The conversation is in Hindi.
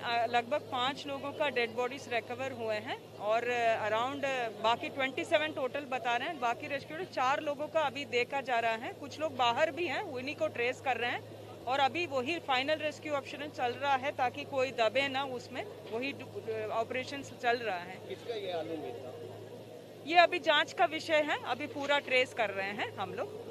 लगभग 5 लोगों का डेड बॉडीज रिकवर हुए हैं और अराउंड बाकी 27 टोटल बता रहे हैं। बाकी रेस्क्यू 4 लोगों का अभी देखा जा रहा है। कुछ लोग बाहर भी हैं, उन्हीं को ट्रेस कर रहे हैं और अभी वही फाइनल रेस्क्यू ऑप्शन चल रहा है ताकि कोई दबे ना, उसमें वही ऑपरेशन चल रहा है। किसका ये आलम था? ये अभी जांच का विषय है, अभी पूरा ट्रेस कर रहे हैं हम लोग।